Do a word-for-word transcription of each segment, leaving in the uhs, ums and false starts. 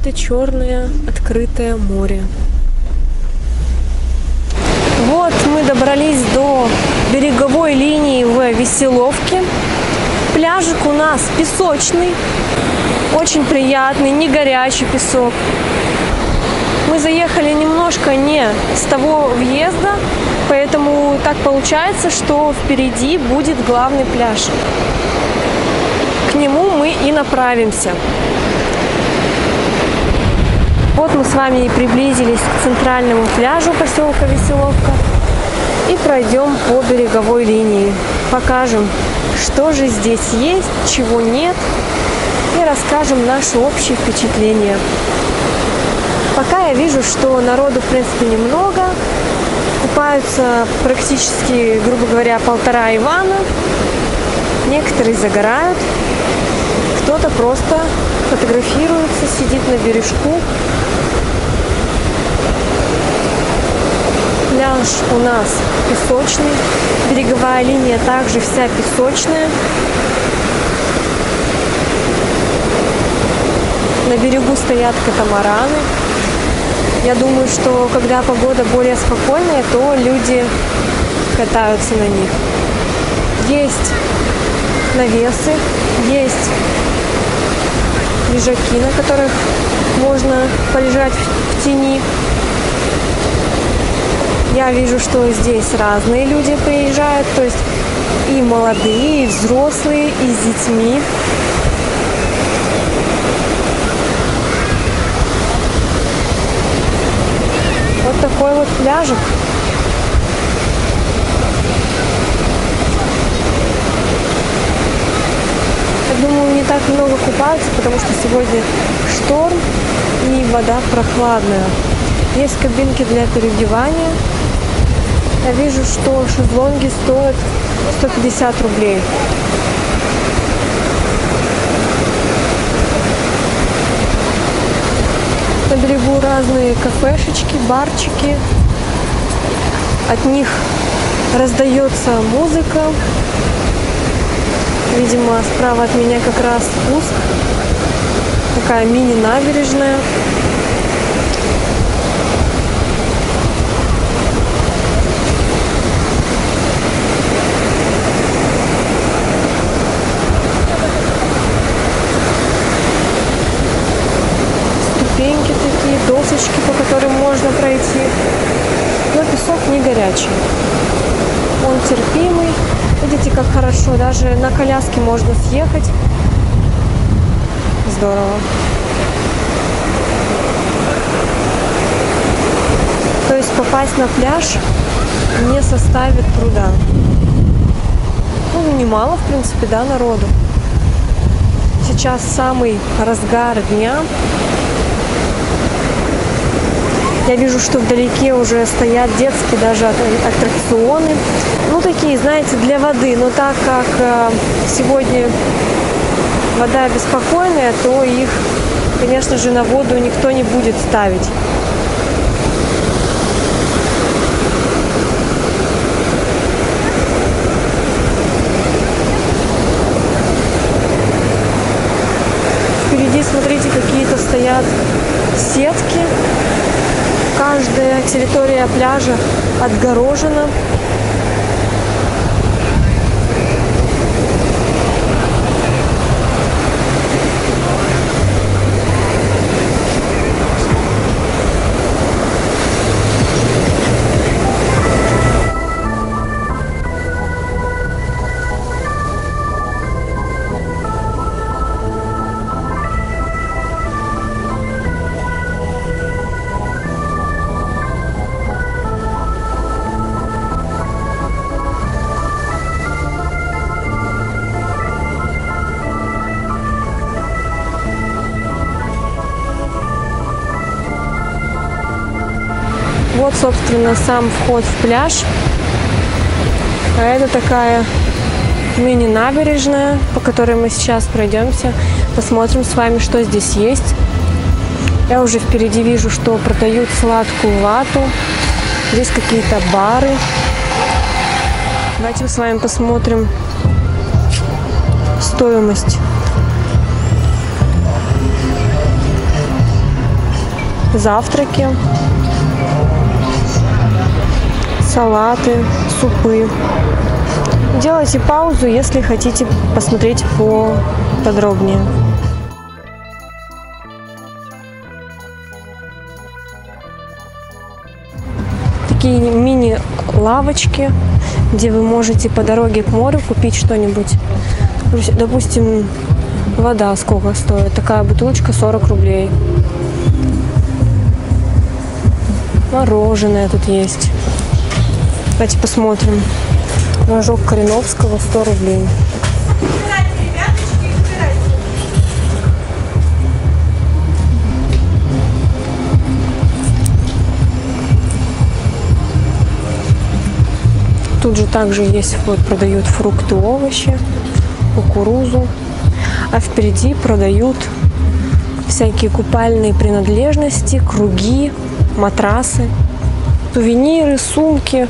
это черное открытое море. Вот мы добрались до береговой линии в Веселовке. Пляжик у нас песочный, очень приятный, не горячий песок. Мы заехали немножко не с того въезда, поэтому так получается, что впереди будет главный пляж. К нему мы и направимся. Вот мы с вами и приблизились к центральному пляжу поселка Веселовка и пройдем по береговой линии. Покажем, что же здесь есть, чего нет, и расскажем наши общие впечатления. Пока я вижу, что народу в принципе немного, купаются практически, грубо говоря, полтора Ивана. Некоторые загорают, кто-то просто фотографируется, сидит на бережку. Пляж у нас песочный, береговая линия также вся песочная. На берегу стоят катамараны. Я думаю, что когда погода более спокойная, то люди катаются на них. Есть навесы, есть лежаки, на которых можно полежать в тени. Я вижу, что здесь разные люди приезжают, то есть и молодые, и взрослые, и с детьми. Вот такой вот пляжик. Я думаю, не так много купаются, потому что сегодня шторм и вода прохладная. Есть кабинки для переодевания. Я вижу, что шезлонги стоят сто пятьдесят рублей. На берегу разные кафешечки, барчики. От них раздается музыка. Видимо, справа от меня как раз спуск. Такая мини-набережная. Ступеньки такие, досочки, по которым можно пройти. Но песок не горячий. Он терпимый. Видите, как хорошо. Даже на коляске можно съехать. Здорово. То есть попасть на пляж не составит труда. Ну, немало, в принципе, да, народу. Сейчас самый разгар дня. Я вижу, что вдалеке уже стоят детские даже аттракционы. Ну, такие, знаете, для воды. Но так как э, сегодня вода беспокойная, то их, конечно же, на воду никто не будет ставить. Впереди, смотрите, какие-то стоят сетки. Каждая территория пляжа отгорожена. Вот, собственно, сам вход в пляж. А это такая мини-набережная, по которой мы сейчас пройдемся. Посмотрим с вами, что здесь есть. Я уже впереди вижу, что продают сладкую вату. Здесь какие-то бары. Давайте мы с вами посмотрим стоимость. завтраки, салаты, супы. Делайте паузу, если хотите посмотреть поподробнее. Такие мини-лавочки, где вы можете по дороге к морю купить что-нибудь. Допустим, вода сколько стоит? Такая бутылочка сорок рублей. Мороженое тут есть. Давайте посмотрим. Рожок Кореновского сто рублей. Тут же также есть, вот, продают фрукты, овощи, кукурузу. А впереди продают всякие купальные принадлежности, круги, матрасы, сувениры, сумки.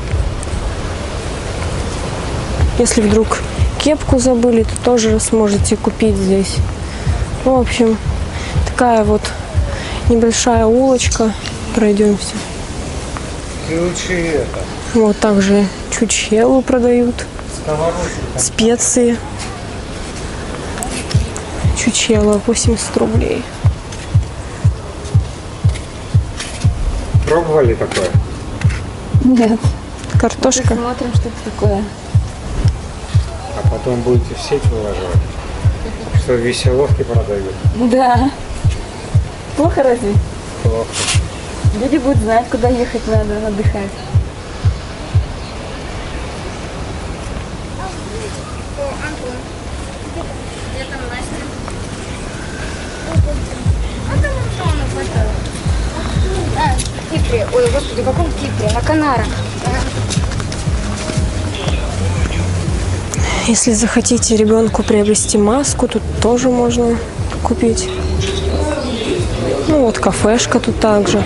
Если вдруг кепку забыли, то тоже сможете купить здесь. Ну, в общем, такая вот небольшая улочка. Пройдемся. Вот также чучелу продают, специи. Чучело восемьдесят рублей. Пробовали такое? Нет. Картошка. Посмотрим, что это такое. А потом будете в сеть выложить. Что в Веселовке продают. Да. Плохо разве? Плохо. Люди будут знать, куда ехать надо отдыхать. Кипре. Ой, господи, в каком Кипре? На Канарах. Если захотите ребенку приобрести маску, тут тоже можно купить. Ну вот кафешка тут также.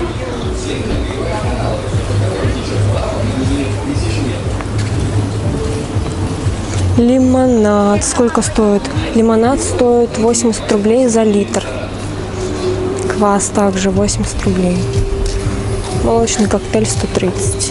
Лимонад. Сколько стоит? Лимонад стоит восемьдесят рублей за литр. Квас также восемьдесят рублей. Молочный коктейль сто тридцать.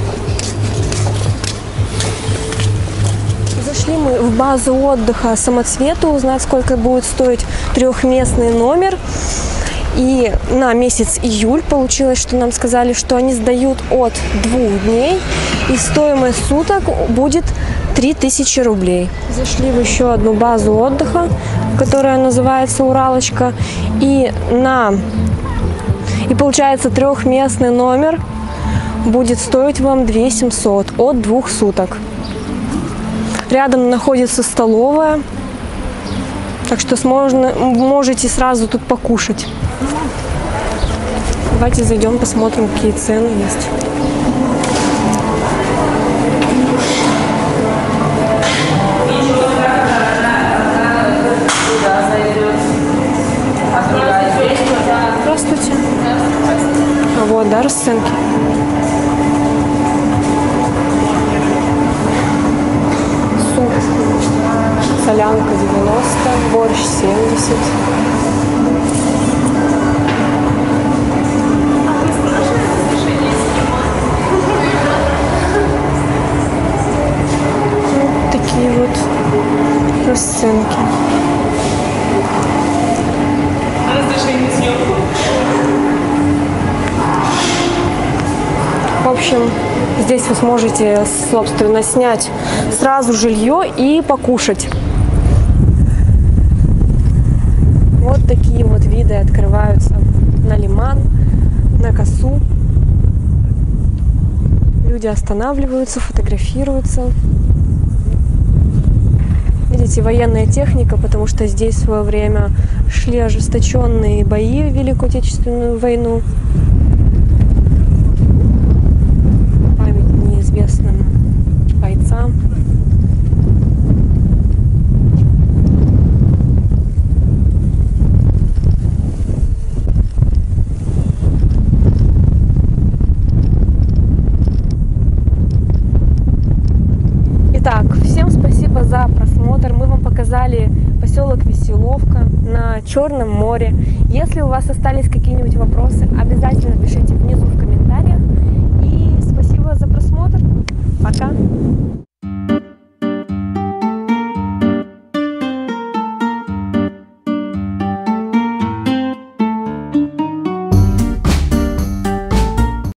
Зашли мы в базу отдыха Самоцвету узнать, сколько будет стоить трехместный номер. И на месяц июль получилось, что нам сказали, что они сдают от двух дней. И стоимость суток будет три тысячи рублей. Зашли в еще одну базу отдыха, которая называется Уралочка. И на... И получается трехместный номер будет стоить вам две тысячи семьсот от двух суток. Рядом находится столовая, так что сможно, можете сразу тут покушать. Давайте зайдем, посмотрим, какие цены есть. Здравствуйте. А вот, да, расценки. Суп. Солянка девяносто, борщ семьдесят. Вот такие вот расценки. В общем, здесь вы сможете, собственно, снять сразу жилье и покушать. Вот такие вот виды открываются на Лиман, на Косу. Люди останавливаются, фотографируются. Видите, военная техника, потому что здесь в свое время шли ожесточенные бои в Великую Отечественную войну. Память неизвестным бойцам. Итак, всем спасибо за просмотр. Мы вам показали поселок поселок Веселовка на Черном море. Если у вас остались какие-нибудь вопросы, обязательно пишите внизу в комментариях. И спасибо за просмотр. Пока!